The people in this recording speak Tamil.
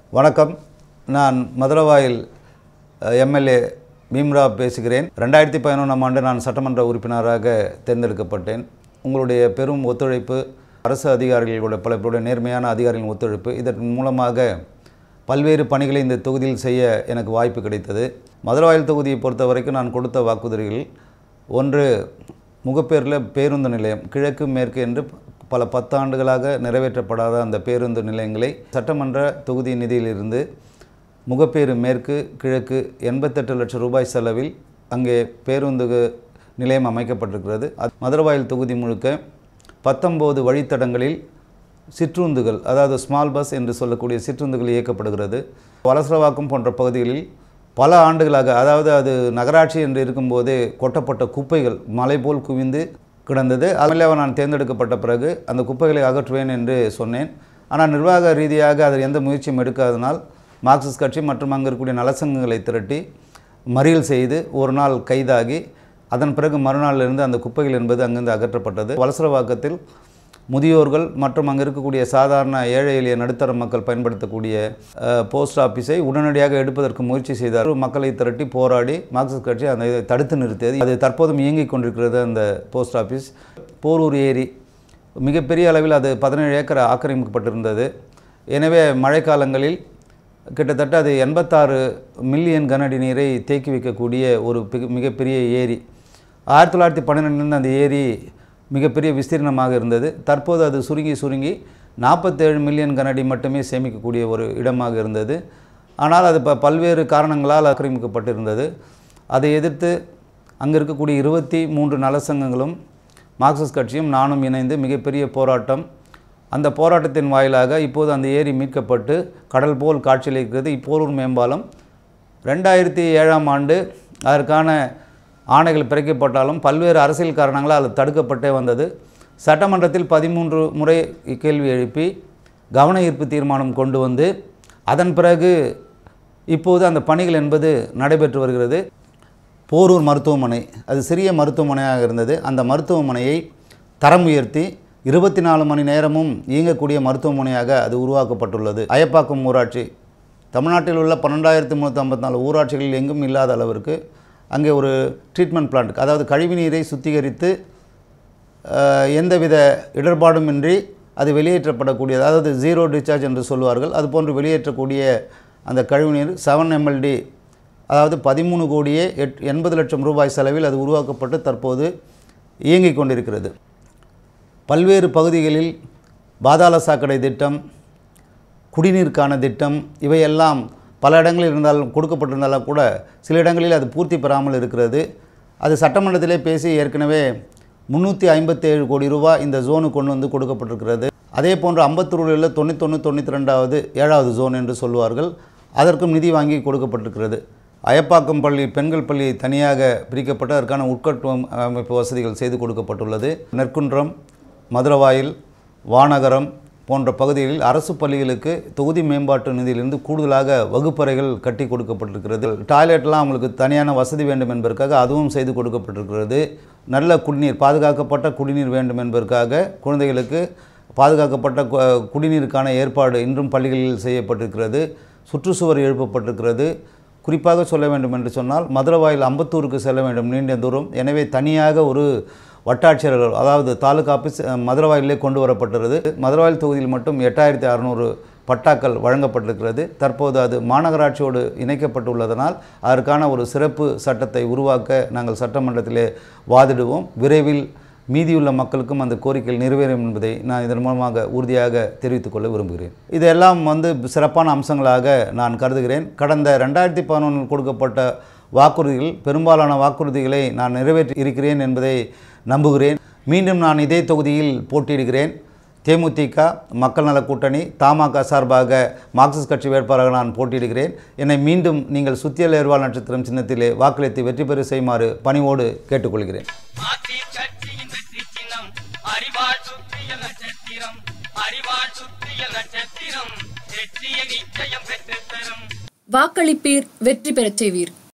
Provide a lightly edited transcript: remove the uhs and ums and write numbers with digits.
வணக்கம். நான் மதுரவாயில் எம்எல்ஏ பீம்ராவ் பேசுகிறேன். 2011ஆம் ஆண்டு நான் சட்டமன்ற உறுப்பினராக தேர்ந்தெடுக்கப்பட்டேன். உங்களுடைய பெரும் ஒத்துழைப்பு, அரசு அதிகாரிகளுடைய பல நேர்மையான அதிகாரிகளின் ஒத்துழைப்பு, இதன் மூலமாக பல்வேறு பணிகளை இந்த தொகுதியில் செய்ய எனக்கு வாய்ப்பு கிடைத்தது. மதுரவாயில் தொகுதியை பொறுத்த வரைக்கும் நான் கொடுத்த வாக்குறுதிகள், ஒன்று, முகப்பேரில் பேருந்து நிலையம், கிழக்கு மேற்கு என்று பல 10 ஆண்டுகளாக நிறைவேற்றப்படாத அந்த பேருந்து நிலையங்களை சட்டமன்ற தொகுதி நிதியிலிருந்து முகப்பேறு மேற்கு கிழக்கு 88 லட்சம் ரூபாய் செலவில் அங்கே பேருந்து நிலையம் அமைக்கப்பட்டிருக்கிறது. மதுரவாயில் தொகுதி முழுக்க 19 வழித்தடங்களில் சிற்றுந்துகள், அதாவது ஸ்மால் பஸ் என்று சொல்லக்கூடிய சிற்றுந்துகள் இயக்கப்படுகிறது. வலசரவாக்கம் போன்ற பகுதிகளில் பல ஆண்டுகளாக, அதாவது அது நகராட்சி என்று இருக்கும்போதே கொட்டப்பட்ட குப்பைகள் மலை போல் குவிந்து கிடந்தது. அதில் நான் தேர்ந்தெடுக்கப்பட்ட பிறகு அந்த குப்பைகளை அகற்றுவேன் என்று சொன்னேன். ஆனால் நிர்வாக ரீதியாக அதில் எந்த முயற்சியும் எடுக்காதனால் மார்க்சிஸ்ட் கட்சி மற்றும் அங்கே இருக்கக்கூடிய நலசங்கங்களை திரட்டி மறியல் செய்து ஒரு நாள் கைதாகி அதன் பிறகு மறுநாளிலிருந்து அந்த குப்பைகள் என்பது அங்கிருந்து அகற்றப்பட்டது. வலசரவாக்கத்தில் முதியோர்கள் மற்றும் அங்கே இருக்கக்கூடிய சாதாரண ஏழை எளிய நடுத்தர மக்கள் பயன்படுத்தக்கூடிய போஸ்ட் ஆஃபீஸை உடனடியாக எடுப்பதற்கு முயற்சி செய்தார். மக்களை திரட்டி போராடி மார்க்சிஸ்ட் கட்சி அதை தடுத்து நிறுத்தியது. அது தற்போதும் இயங்கிக் கொண்டிருக்கிறது. அந்த போஸ்ட் ஆஃபீஸ் போரூர் ஏரி மிகப்பெரிய அளவில் அது 17 ஏக்கர் ஆக்கிரமிக்கப்பட்டிருந்தது. எனவே மழைக்காலங்களில் கிட்டத்தட்ட அது 86 மில்லியன் கனஅடி நீரை தேக்கி வைக்கக்கூடிய ஒரு மிகப்பெரிய ஏரி. 1912 அந்த ஏரி மிகப்பெரிய விஸ்தீர்ணமாக இருந்தது. தற்போது அது சுருங்கி 47 மில்லியன் கனஅடி மட்டுமே சேமிக்கக்கூடிய ஒரு இடமாக இருந்தது. ஆனால் அது பல்வேறு காரணங்களால் ஆக்கிரமிக்கப்பட்டிருந்தது. அதை எதிர்த்து அங்கே இருக்கக்கூடிய 23 நலசங்கங்களும் மார்க்சிஸ்ட் கட்சியும் நானும் இணைந்து மிகப்பெரிய போராட்டம். அந்த போராட்டத்தின் வாயிலாக இப்போது அந்த ஏரி மீட்கப்பட்டு கடல் போல் காட்சியளிக்கிறது. இப்போரூர் மேம்பாலம் 2007ஆம் ஆண்டு அதற்கான ஆணைகள் பிறக்கப்பட்டாலும் பல்வேறு அரசியல் காரணங்களால் அது தடுக்கப்பட்டே வந்தது. சட்டமன்றத்தில் 13 முறை கேள்வி எழுப்பி கவன ஈர்ப்பு தீர்மானம் கொண்டு வந்து அதன் பிறகு இப்போது அந்த பணிகள் என்பது நடைபெற்று வருகிறது. போரூர் மருத்துவமனை, அது சிறிய மருத்துவமனையாக இருந்தது. அந்த மருத்துவமனையை தரம் உயர்த்தி 24 மணி நேரமும் இயங்கக்கூடிய மருத்துவமனையாக அது உருவாக்கப்பட்டுள்ளது. அயப்பாக்கம் ஊராட்சி, தமிழ்நாட்டில் உள்ள 12,354 ஊராட்சிகளில் எங்கும் இல்லாத அளவிற்கு அங்கே ஒரு ட்ரீட்மெண்ட் பிளான்ட், அதாவது கழிவுநீரை சுத்திகரித்து எந்தவித இடர்பாடுமின்றி அது வெளியேற்றப்படக்கூடியது, அதாவது ஜீரோ டிஸ்சார்ஜ் என்று சொல்வார்கள், அதுபோன்று வெளியேற்றக்கூடிய அந்த கழிவுநீர் 7 MLD, அதாவது 13 கோடியே 80 லட்சம் ரூபாய் செலவில் அது உருவாக்கப்பட்டு தற்போது இயங்கிக் கொண்டிருக்கிறது. பல்வேறு பகுதிகளில் பாதாள சாக்கடை திட்டம், குடிநீருக்கான திட்டம், இவையெல்லாம் பல இடங்களில் இருந்தாலும் கொடுக்கப்பட்டிருந்தாலும் கூட சில இடங்களில் அது பூர்த்தி பெறாமல் இருக்கிறது. அது சட்டமன்றத்திலே பேசி ஏற்கனவே 357 கோடி ரூபாய் இந்த ஜோனுக்கு கொண்டு வந்து கொடுக்கப்பட்டிருக்கிறது. அதே போன்று அம்பத்தூரில் 91, 92வது 7வது ஜோன் என்று சொல்வார்கள், அதற்கும் நிதி வாங்கி கொடுக்கப்பட்டிருக்கிறது. அயப்பாக்கம் பள்ளி, பெண்கள் பள்ளி தனியாக பிரிக்கப்பட்டு அதற்கான உட்கட்டமைப்பு வசதிகள் செய்து கொடுக்கப்பட்டுள்ளது. நெற்குன்றம், மதுரவாயில், வானகரம் போன்ற பகுதிகளில் அரசு பள்ளிகளுக்கு தொகுதி மேம்பாட்டு நிதியிலிருந்து கூடுதலாக வகுப்பறைகள் கட்டி கொடுக்கப்பட்டிருக்கிறது. டாய்லெட்லாம் அவங்களுக்கு தனியான வசதி வேண்டும் என்பதற்காக அதுவும் செய்து கொடுக்கப்பட்டிருக்கிறது. நல்ல குடிநீர், பாதுகாக்கப்பட்ட குடிநீர் வேண்டும் என்பதற்காக குழந்தைகளுக்கு பாதுகாக்கப்பட்ட குடிநீருக்கான ஏற்பாடு இன்றும் பள்ளிகளில் செய்யப்பட்டிருக்கிறது. சுற்றுச்சுவர் எழுப்பப்பட்டிருக்கிறது. குறிப்பாக சொல்ல வேண்டும் என்று சொன்னால் மதுரவாயில் அம்பத்தூருக்கு செல்ல வேண்டும், நீண்ட தூரம். எனவே தனியாக ஒரு வட்டாட்சியர்கள், அதாவது தாலுகா ஆஃபீஸ் மதுரவாயிலே கொண்டு வரப்பட்டுள்ளது. மதுரவாயில் தொகுதியில் மட்டும் 8600 பட்டாக்கள் வழங்கப்பட்டிருக்கிறது. தற்போது அது மாநகராட்சியோடு இணைக்கப்பட்டுள்ளதனால் அதற்கான ஒரு சிறப்பு சட்டத்தை உருவாக்க நாங்கள் சட்டமன்றத்திலே வாதிடுவோம். விரைவில் மீதியுள்ள மக்களுக்கும் அந்த கோரிக்கைகள் நிறைவேறும் என்பதை நான் இதன் மூலமாக உறுதியாக தெரிவித்துக் கொள்ள விரும்புகிறேன். இதெல்லாம் சிறப்பான அம்சங்களாக நான் கருதுகிறேன். கடந்த 2011 கொடுக்கப்பட்ட வாக்குறுதிகள், பெரும்பாலான வாக்குறுதிகளை நான் நிறைவேற்றி இருக்கிறேன் என்பதை நம்புகிறேன். மீண்டும் நான் இதே தொகுதியில் போட்டியிடுகிறேன். தேமுதிக, மக்கள் நல கூட்டணி, தமாக சார்பாக மார்க்சிஸ்ட் கட்சி வேட்பாளராக நான் போட்டியிடுகிறேன். என்னை மீண்டும் நீங்கள் சுத்தியல் ஏர்வாள் நட்சத்திரம் சின்னத்திலே வாக்களித்து வெற்றி பெற செய்யுமாறு பணிவோடு கேட்டுக்கொள்கிறேன். வாக்களிப்பீர், வெற்றி பெறச் செய்வீர்.